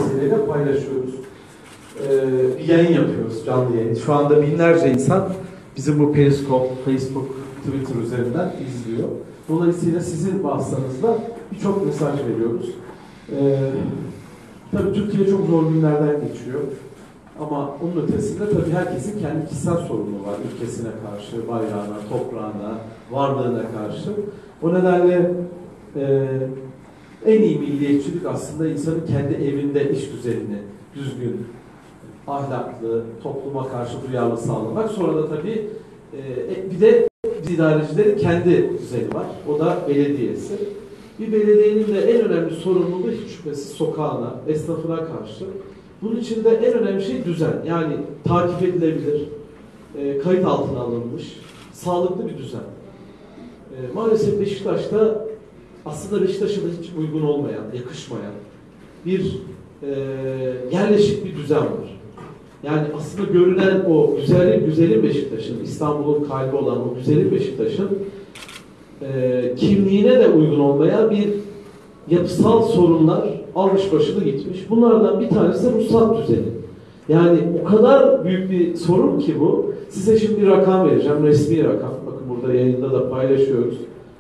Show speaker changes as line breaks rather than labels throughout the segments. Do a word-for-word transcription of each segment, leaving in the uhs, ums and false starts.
vesileyle paylaşıyoruz. Ee, bir yayın yapıyoruz, canlı yayın. Şu anda binlerce insan bizim bu Periscope, Facebook, Twitter üzerinden izliyor. Dolayısıyla sizin vasıtanızda birçok mesaj veriyoruz. Ee, tabii Türkiye çok zor günlerden geçiyor. Ama onun ötesinde tabii herkesin kendi kişisel sorunu var. Ülkesine karşı, bayrağına, toprağına, varlığına karşı. O nedenle e, en iyi milliyetçilik aslında insanın kendi evinde iş düzenini düzgün, ahlaklı, topluma karşı duyarlı sağlamak. Sonra da tabii e, bir de idarecilerin kendi düzeni var. O da belediyesi. Bir belediyenin de en önemli sorumluluğu hiç şüphesiz sokağına, esnafına karşı. Bunun için de en önemli şey düzen. Yani takip edilebilir, e, kayıt altına alınmış, sağlıklı bir düzen. E, maalesef Beşiktaş'ta aslında Beşiktaş'a da hiç uygun olmayan, yakışmayan bir e, yerleşik bir düzen var. Yani aslında görünen o güzelim, güzelim Beşiktaş'ın, İstanbul'un kalbi olan o güzelim Beşiktaş'ın e, kimliğine de uygun olmayan bir yapısal sorunlar almış başını gitmiş. Bunlardan bir tanesi de ruhsat düzeni. Yani o kadar büyük bir sorun ki bu. Size şimdi bir rakam vereceğim, resmi rakam. Bakın burada yayında da paylaşıyoruz.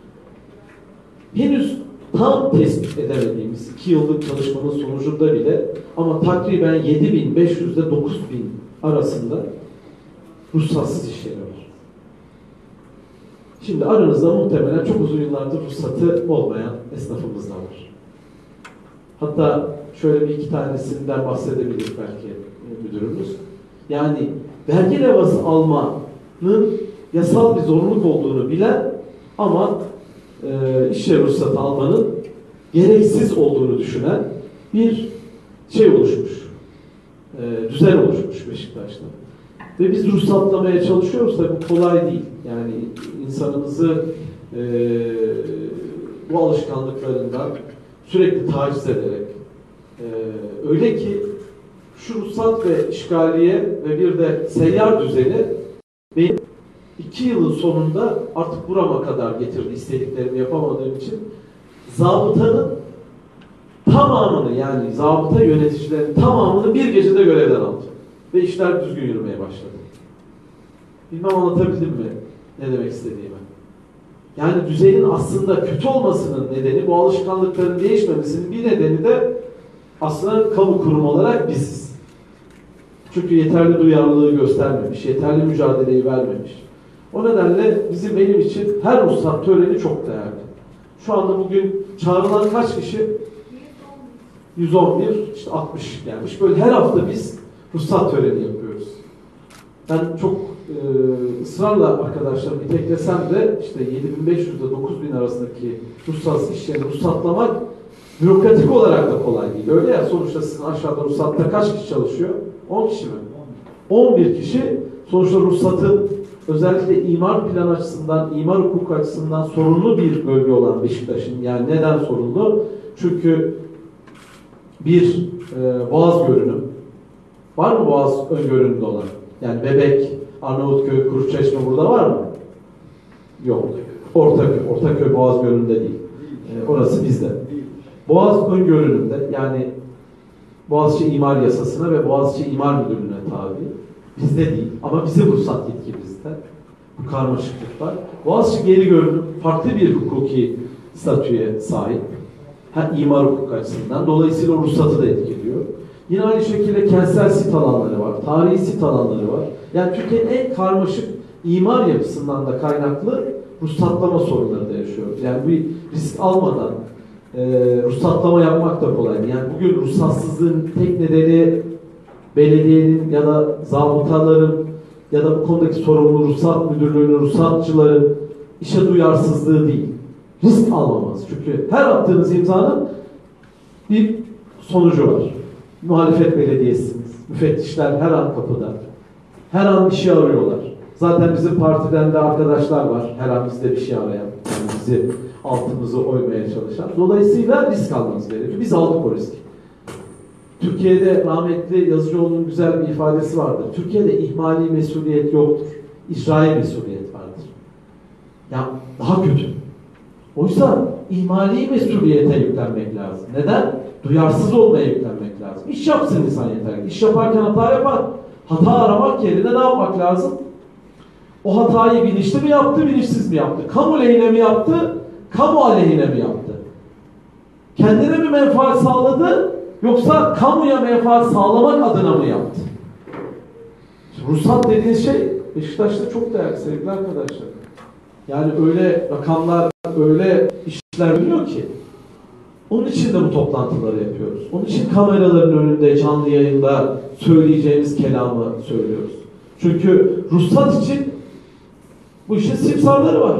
Henüz tam tespit edemediğimiz iki yıllık çalışmanın sonucunda bile ama takriben yedi bin beş yüz ile dokuz bin arasında ruhsatsız iş yeri var. Şimdi aranızda muhtemelen çok uzun yıllardır ruhsatı olmayan esnafımız da var. Hatta şöyle bir iki tanesinden bahsedebilir belki müdürümüz. Yani vergi levhası almanın yasal bir zorunluluk olduğunu bilen ama e, iş yeri ruhsatı almanın gereksiz olduğunu düşünen bir şey oluşmuş. E, düzen oluşmuş Beşiktaş'ta. Ve biz ruhsatlamaya çalışıyoruz da bu kolay değil. Yani insanımızı e, bu alışkanlıklarından sürekli taciz ederek e, öyle ki şu ruhsat ve işgaliye ve bir de seyyar düzeni benim iki yılın sonunda artık burama kadar getirdi, istediklerimi yapamadığım için. Zabıtanın tamamını, yani zabıta yöneticilerin tamamını bir gecede görevden aldı. Ve işler düzgün yürümeye başladı. Bilmem anlatabildim mi ne demek istediğimi. Yani düzenin aslında kötü olmasının nedeni, bu alışkanlıkların değişmemesinin bir nedeni de aslında kamu kurumu olarak biziz. Çünkü yeterli duyarlılığı göstermemiş, yeterli mücadeleyi vermemiş. O nedenle bizim benim için her ruhsat töreni çok değerli. Şu anda bugün çağrılan kaç kişi? yüz on bir, işte altmış gelmiş. Böyle her hafta biz ruhsat töreni yapıyoruz. Ben çok e, ısrarla arkadaşlarım iteklesem de işte yedi bin beş yüz ile dokuz bin arasındaki ruhsatsız işlerini ruhsatlamak bürokratik olarak da kolay değil. Öyle ya, sonuçta sizin aşağıda ruhsatta kaç kişi çalışıyor? on kişi mi? on bir kişi. Sonuçta ruhsatın özellikle imar plan açısından, imar hukuk açısından sorunlu bir bölge olan Beşiktaş'ın, yani neden sorunlu? Çünkü bir e, boğaz görünüm. Var mı boğaz öngörünümde olan? Yani Bebek, Arnavutköy, Kuruçeşme burada var mı? Yok. Ortaköy, Ortaköy boğaz görünümde değil. E, orası bizde. Boğaz öngörünümde, yani Boğaziçi İmar Yasası'na ve Boğaziçi İmar Müdürlüğü'ne tabi. Bizde değil ama bizim ruhsat yetkimizde. Bu karmaşıklık var. Boğaziçi geri görünüm farklı bir hukuki statüye sahip. Hem imar hukuk açısından. Dolayısıyla ruhsatı da etkiliyor. Yine aynı şekilde kentsel sit alanları var. Tarihi sit alanları var. Yani Türkiye'nin en karmaşık imar yapısından da kaynaklı ruhsatlama sorunları da yaşıyoruz. Yani bir risk almadan e, ruhsatlama yapmak da kolay. Yani bugün ruhsatsızlığın tek nedeni belediyenin ya da zabıtaların ya da bu konudaki sorumlu ruhsat müdürlüğünün, ruhsatçıların işe duyarsızlığı değil. Risk almamız. Çünkü her attığınız imzanın bir sonucu var. Muhalefet belediyesiniz. Müfettişler her an kapıda. Her an bir şey arıyorlar. Zaten bizim partiden de arkadaşlar var. Her an bizde bir şey arayan. Yani bizi altımızı oymaya çalışan. Dolayısıyla risk almanız gerekiyor. Biz aldık o riski. Türkiye'de rahmetli Yazıcıoğlu'nun güzel bir ifadesi vardır. Türkiye'de ihmali mesuliyet yoktur. İcrai mesuliyet vardır. Ya daha kötü. Oysa ihmali mesuliyete yüklenmek lazım. Neden? duyarsız olmaya yüklenmek lazım. İş yapsın insan yeter. İş yaparken hata yapar. Hata aramak yerine ne yapmak lazım? O hatayı bilinçli mi yaptı, bilinçsiz mi yaptı? Kamu lehine mi yaptı, kamu aleyhine mi yaptı? Kendine mi menfaat sağladı, yoksa kamuya menfaat sağlamak adına mı yaptı? Şimdi ruhsat dediğiniz şey Beşiktaş'ta çok değerli sevgili arkadaşlar. Yani öyle rakamlar, öyle işler biliyor ki. Onun için de bu toplantıları yapıyoruz. Onun için kameraların önünde, canlı yayında söyleyeceğimiz kelamı söylüyoruz. Çünkü ruhsat için bu işin simsarları var.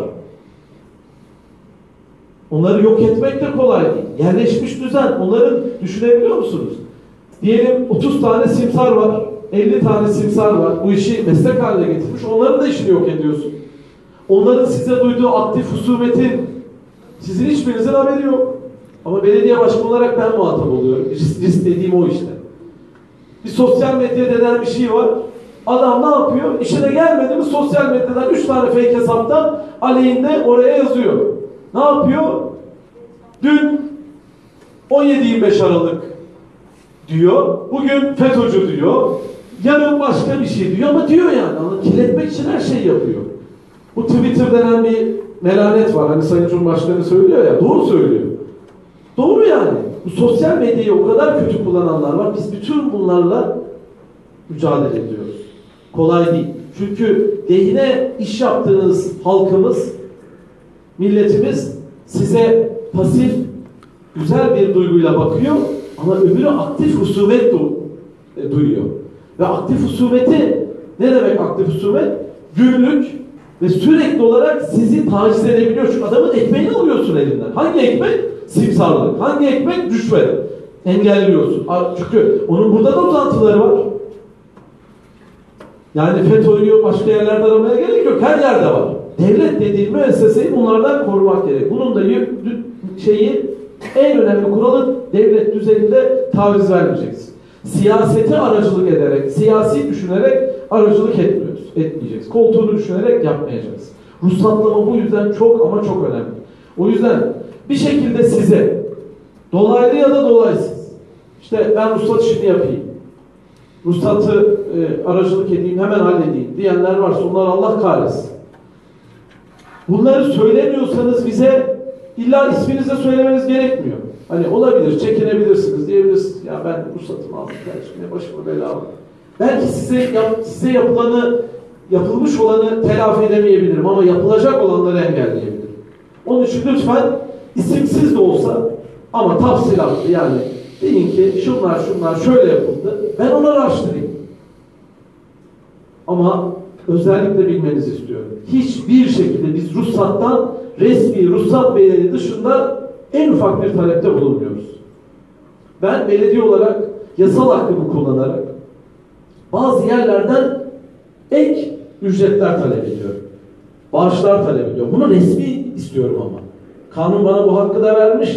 Onları yok etmek de kolay değil. Yerleşmiş düzen, onların düşünebiliyor musunuz? Diyelim otuz tane simsar var, elli tane simsar var. Bu işi meslek haline getirmiş. Onların da işini yok ediyorsun. Onların size duyduğu aktif husumetin sizin hiçbirinizin haberi yok. Ama belediye başkanı olarak ben muhatap oluyorum. Risk, risk dediğim o işte. Bir sosyal medya denen bir şey var. Adam ne yapıyor? İşine gelmedi mi sosyal medyadan üç tane fake hesaptan aleyhinde oraya yazıyor. Ne yapıyor? Dün on yedi yirmi beş Aralık diyor. Bugün FETÖ'cü diyor. Yarın başka bir şey diyor ama diyor yani. Onu kirletmek için her şeyi yapıyor. Bu Twitter denen bir melanet var. Hani Sayın Cumhurbaşkanı söylüyor ya. Doğru söylüyor. Doğru yani. Bu sosyal medyayı o kadar kötü kullananlar var. Biz bütün bunlarla mücadele ediyoruz. Kolay değil. Çünkü lehine iş yaptığınız halkımız, milletimiz size pasif, güzel bir duyguyla bakıyor ama öbürü aktif husumet du e, duyuyor. Ve aktif husumeti, ne demek aktif husumet? Günlük ve sürekli olarak sizi taciz edebiliyor. Çünkü adamın ekmeğini alıyorsun elinden. Hangi ekmek? Simsarlık. Hangi ekmek? Rüşvet. Engelliyorsun. Çünkü onun burada da uzantıları var. Yani FETÖ'yü başka yerlerde aramaya gerek yok. Her yerde var. Devlet dediği müesseseyi bunlardan korumak gerek. Bunun da şeyi, en önemli kuralı devlet düzeninde taviz vermeyeceksin. Siyaseti aracılık ederek, siyasi düşünerek aracılık etmiyoruz. Etmeyeceksin. Koltuğunu düşünerek yapmayacaksın. Ruhsatlama bu yüzden çok ama çok önemli. O yüzden bir şekilde size dolaylı ya da dolaysız işte ben ruhsat işini yapayım, ruhsatı e, aracılık edeyim, hemen halledeyim diyenler varsa onları Allah kahretsin. Bunları söylemiyorsanız bize illa isminize söylemeniz gerekmiyor. Hani olabilir, çekinebilirsiniz, diyebilirsiniz. Ya ben ruhsatımı aldım, ne başıma bela aldım. Belki size, yap, size yapılanı, yapılmış olanı telafi edemeyebilirim ama yapılacak olanları engelleyebilirim. Onun için lütfen isimsiz de olsa ama tafsilatlı yani deyin ki şunlar şunlar şöyle yapıldı. Ben onu araştırayım. Ama özellikle bilmenizi istiyorum. Hiçbir şekilde biz ruhsattan resmi ruhsat bedeli dışında en ufak bir talepte bulunmuyoruz. Ben belediye olarak yasal hakkımı kullanarak bazı yerlerden ek ücretler talep ediyorum. Bağışlar talep ediyorum. Bunu resmi istiyorum ama. Kanun bana bu hakkı da vermiş.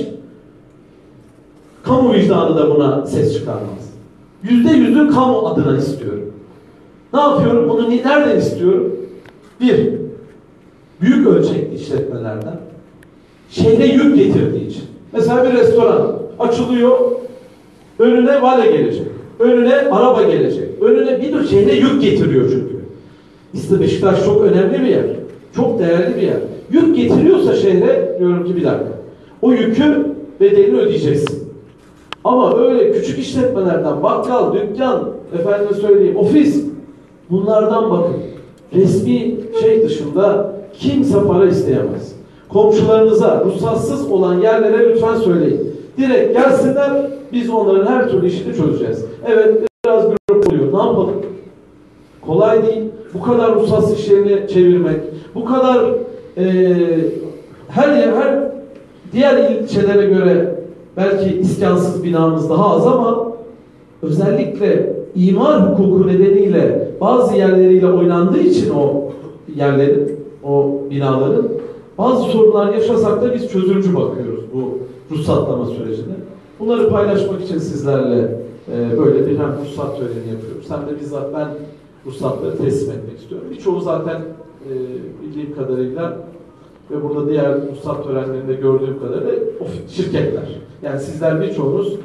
Kamu vicdanı da buna ses çıkarmaz. Yüzde yüzü kamu adına istiyorum. Ne yapıyorum? Bunu nereden istiyorum? Bir, büyük ölçekli işletmelerden şehre yük getirdiği için. Mesela bir restoran açılıyor, önüne vale gelecek, önüne araba gelecek, önüne bir de şehre yük getiriyor çünkü. İşte Beşiktaş çok önemli bir yer, çok değerli bir yer. Yük getiriyorsa şehre, diyorum ki bir dakika, o yükü bedelini ödeyeceksin. Ama öyle küçük işletmelerden, bakkal, dükkan, efendime söyleyeyim, ofis, bunlardan bakın. Resmi şey dışında kimse para isteyemez. Komşularınıza ruhsatsız olan yerlere lütfen söyleyin. Direkt gelsinler, biz onların her türlü işini çözeceğiz. Evet, biraz bürokrasi oluyor. Ne yapalım? Kolay değil. Bu kadar ruhsatsız işlerini çevirmek, bu kadar e, her yer, her diğer ilçelere göre belki iskansız binamız daha az ama özellikle imar hukuku nedeniyle bazı yerleriyle oynandığı için o yerlerin, o binaların bazı sorunlar yaşasak da biz çözümcü bakıyoruz bu ruhsatlama sürecine. Bunları paylaşmak için sizlerle e, böyle bir hem ruhsat töreni yapıyoruz. Hem de bizzat ben ruhsatları teslim etmek istiyorum. Birçoğu zaten e, bildiğim kadarıyla ve burada diğer ruhsat törenlerinde gördüğüm kadarıyla şirketler. Yani sizler birçoğunuz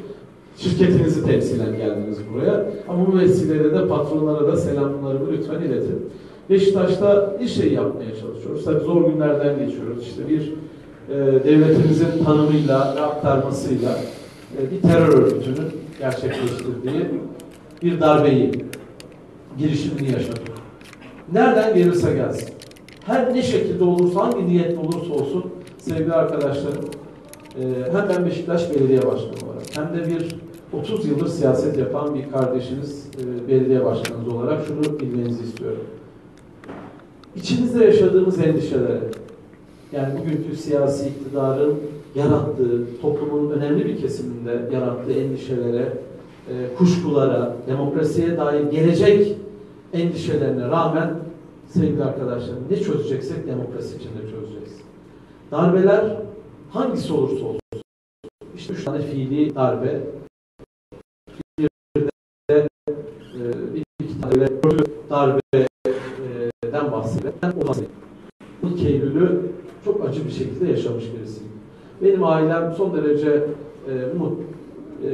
şirketinizi temsilen geldiniz buraya. Ama bu vesileyle de patronlara da selamlarımı lütfen iletin. Beşiktaş'ta bir şey yapmaya çalışıyoruz. Tabii zor günlerden geçiyoruz. İşte bir e, devletimizin tanımıyla ve aktarmasıyla e, bir terör örgütünün gerçekleştirdiği bir darbeyi, girişimini yaşadık. Nereden gelirse gelsin. Her ne şekilde olursa, hangi niyetle olursa olsun sevgili arkadaşlarım, e, hem ben Beşiktaş Belediye Başkanı olarak hem de bir otuz yıldır siyaset yapan bir kardeşiniz, e, belediye başkanınız olarak şunu bilmenizi istiyorum. İçimizde yaşadığımız endişelere, yani bugünkü siyasi iktidarın yarattığı, toplumun önemli bir kesiminde yarattığı endişelere, e, kuşkulara, demokrasiye dair gelecek endişelerine rağmen sevgili arkadaşlarım ne çözeceksek demokrasi içinde çözeceğiz. Darbeler hangisi olursa olsun, işte üç tane fiili darbe, bir de e, bir iki tane darbeden bahsediyorum. Ben o bahsediyorum. on iki Eylül'ü çok acı bir şekilde yaşamış birisiyim. Benim ailem son derece e, mut, e,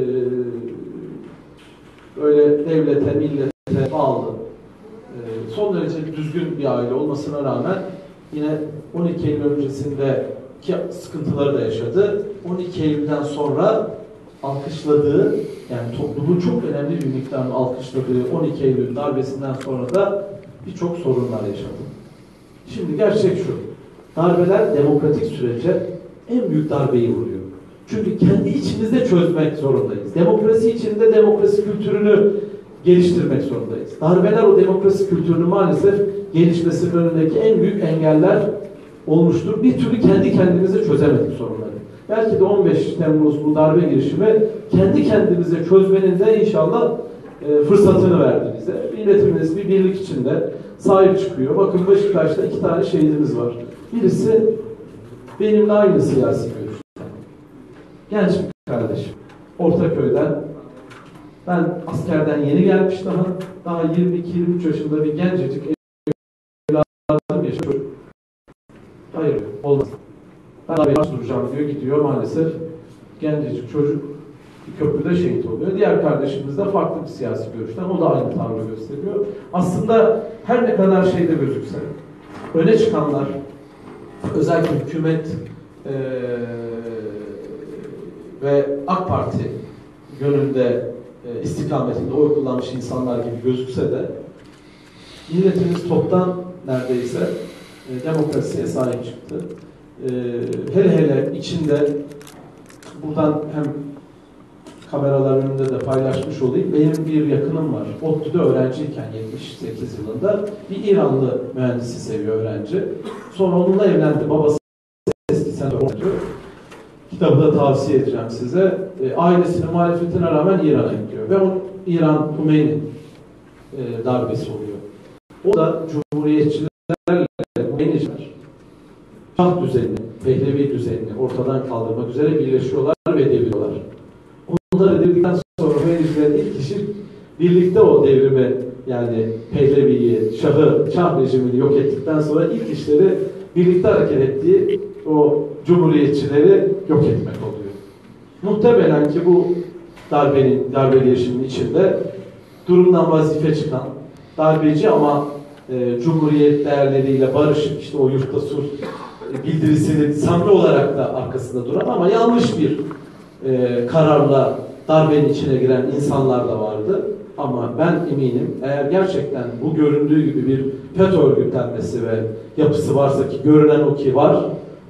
öyle devlete, millete bağlı, e, son derece düzgün bir aile olmasına rağmen yine on iki Eylül öncesindeki sıkıntıları da yaşadı. on iki Eylül'den sonra alkışladığı, yani toplumun çok önemli bir miktarını alkışladığı on iki Eylül darbesinden sonra da birçok sorunlar yaşadı. Şimdi gerçek şu, darbeler demokratik sürece en büyük darbeyi vuruyor. Çünkü kendi içimizde çözmek zorundayız. Demokrasi içinde demokrasi kültürünü geliştirmek zorundayız. Darbeler o demokrasi kültürünü maalesef gelişmesinin önündeki en büyük engeller olmuştur. Bir türlü kendi kendimize çözemedik sorunları. Belki de on beş Temmuz bu darbe girişimi kendi kendimize çözmenin de inşallah e, fırsatını verdi bize. Milletimiz bir birlik içinde sahip çıkıyor. Bakın Beşiktaş'ta iki tane şehidimiz var. Birisi benimle aynı siyasi görüşte. Genç bir kardeşim. Ortaköy'den. Ben askerden yeni gelmiş daha. Daha yirmi iki yirmi üç yaşında bir gencecik evladım yaşıyor. Hayır, olmaz. Ben daha duracağım diyor, gidiyor maalesef. Gencecik çocuk bir köprüde şehit oluyor. Diğer kardeşimiz de farklı bir siyasi görüşten. O da aynı tavrı gösteriyor. Aslında her ne kadar şeyde gözükse, öne çıkanlar, özellikle hükümet e, ve AK Parti yönünde e, istikametinde oy kullanmış insanlar gibi gözükse de milletimiz toptan neredeyse e, demokrasiye sahip çıktı. E, hele hele içinde buradan hem kameraların önünde de paylaşmış olayım. Benim bir yakınım var. ODTÜ'de öğrenciyken yetmiş sekiz yılında bir İranlı mühendisi seviyor öğrenci. Sonra onunla evlendi. Babası eski senatör. Kitabı da tavsiye edeceğim size. E, ailesinin muhalefetine rağmen İran'a gidiyor. Ve onun İran Hümeyni e, darbesi oluyor. O da Cumhuriyetçilerle Hümeyniciler Şah düzenini, Pehlevi düzenini ortadan kaldırmak üzere birleşiyorlar ve deviriyorlar. Onları devirdikten sonra Hümeynicilerin ilk işi birlikte o devrimi, yani Pehlevi'yi, Şah'ı, Şah rejimini yok ettikten sonra ilk işleri birlikte hareket ettiği o Cumhuriyetçileri yok etmek oluyor. Muhtemelen ki bu darbenin, darbe girişiminin içinde durumdan vazife çıkan, darbeci ama e, Cumhuriyet değerleriyle barışık, işte o yurtta sulh bildirisinin samimi olarak da arkasında duran ama yanlış bir e, kararla darbenin içine giren insanlar da vardı. Ama ben eminim eğer gerçekten bu göründüğü gibi bir FETÖ örgütlenmesi ve yapısı varsa ki görünen o ki var,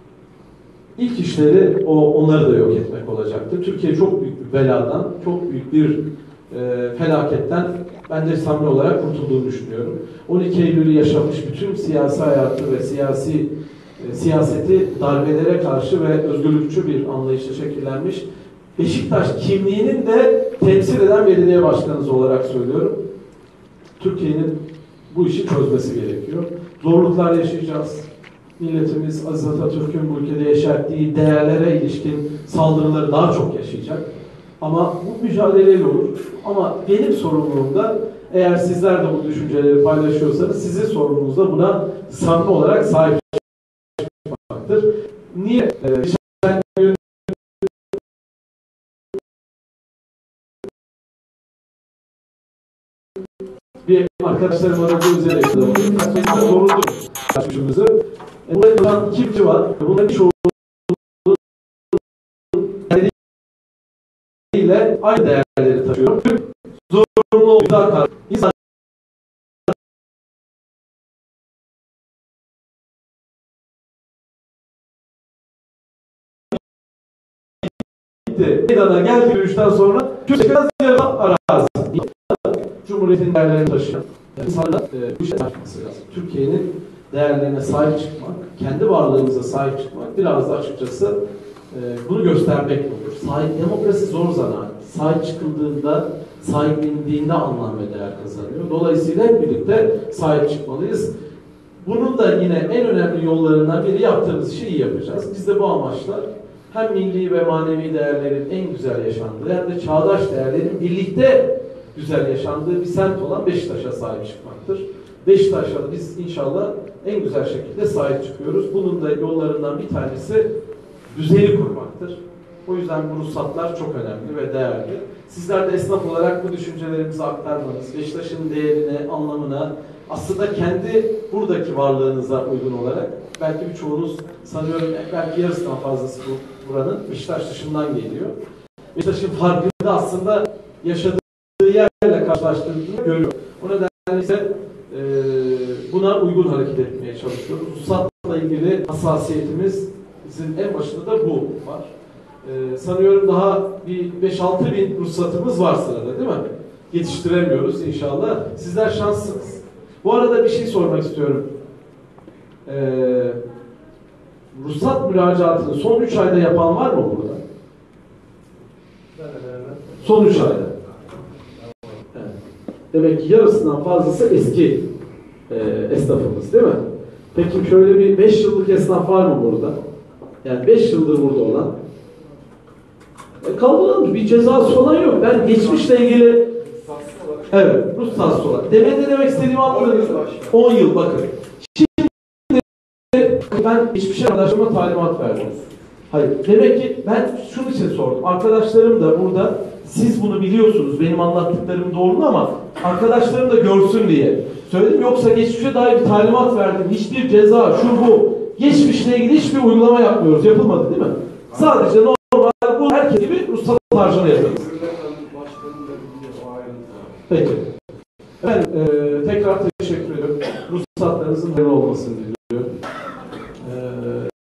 ilk işleri o onları da yok etmek olacaktır. Türkiye çok büyük bir beladan, çok büyük bir e, felaketten ben de samimi olarak kurtulduğunu düşünüyorum. on iki Eylül'ü yaşamış bütün siyasi hayatı ve siyasi e, siyaseti darbelere karşı ve özgürlükçü bir anlayışla şekillenmiş Beşiktaş kimliğinin de temsil eden belediye başkanınız olarak söylüyorum. Türkiye'nin bu işi çözmesi gerekiyor. Zorluklar yaşayacağız. Milletimiz Aziz Atatürk'ün bu ülkede yeşerttiği değerlere ilişkin saldırıları daha çok yaşayacak. Ama bu mücadeleyle olur. Ama benim sorumluluğumda, eğer sizler de bu düşünceleri paylaşıyorsanız, sizin sorumluluğunuz da buna samimi olarak sahip çıkmaktır. Niye? bir arkadaşlarım aradığı üzere yapıyorum. Doğrudur. Açmışımızı. Burada iki kişi var. Bunların çoğu ile aynı değerleri taşıyor. Zorunlu olduğu kadar insan meydana geldiği görüşten sonra Türkiye'den yarıda arazi. Cumhuriyetin değerlerini taşıyan insanlar bu işe yapması lazım. Türkiye'nin değerlerine sahip çıkmak, kendi varlığımıza sahip çıkmak biraz da açıkçası e, bunu göstermek olur. Sahip, demokrasi zor zanaat. Sahip çıkıldığında, sahiplendiğinde anlam ve değer kazanıyor. Dolayısıyla hep birlikte sahip çıkmalıyız. Bunun da yine en önemli yollarından biri yaptığımız işi iyi yapacağız. Biz de bu amaçlar hem milli ve manevi değerlerin en güzel yaşandığı hem de çağdaş değerlerin birlikte güzel yaşandığı bir semt olan Beşiktaş'a sahip çıkmaktır. Beşiktaş'a biz inşallah en güzel şekilde sahip çıkıyoruz. Bunun da yollarından bir tanesi düzeni kurmaktır. O yüzden bu ruhsatlar çok önemli ve değerli. Sizler de esnaf olarak bu düşüncelerimizi aktarmanız, Beşiktaş'ın değerine, anlamına, aslında kendi buradaki varlığınıza uygun olarak, belki birçoğunuz sanıyorum belki yarısından fazlası bu, buranın Beşiktaş dışından geliyor. Beşiktaş'ın farkını da aslında yaşadığı yerle karşılaştırdığını görüyor. O nedenle ise e, buna uygun hareket etmeye çalışıyoruz. Ruhsatla ilgili hassasiyetimizin en başında da bu var. E, sanıyorum daha bir beş altı bin ruhsatımız var sırada, değil mi? Yetiştiremiyoruz inşallah. Sizler şanslısınız. Bu arada bir şey sormak istiyorum. Ee, ruhsat müracaatını son üç ayda yapan var mı burada? Son üç ayda. Evet. Demek ki yarısından fazlası eski e, esnafımız, değil mi? Peki şöyle bir beş yıllık esnaf var mı burada? Yani beş yıldır burada olan. E, kaldırılmış bir cezası falan yok. Ben geçmişle ilgili evet, ruhsat olarak. Demek ne demek istediğimi anladınız mı? on yıl bakın. Şimdi ben hiçbir şey arkadaşlarıma talimat verdim. Hayır. Demek ki ben şunun için sordum. Arkadaşlarım da burada, siz bunu biliyorsunuz, benim anlattıklarım doğru ama arkadaşlarım da görsün diye söyledim. Yoksa geçmişe dair bir talimat verdim. Hiçbir ceza, şu bu. Geçmişle ilgili hiçbir uygulama yapmıyoruz. Yapılmadı değil mi? Sadece normal bu herkes gibi ruhsat harcama yapıyoruz. Peki. Ben e, tekrar teşekkür ederim. Ruhsatlarınızın hayırlı olmasını diliyorum.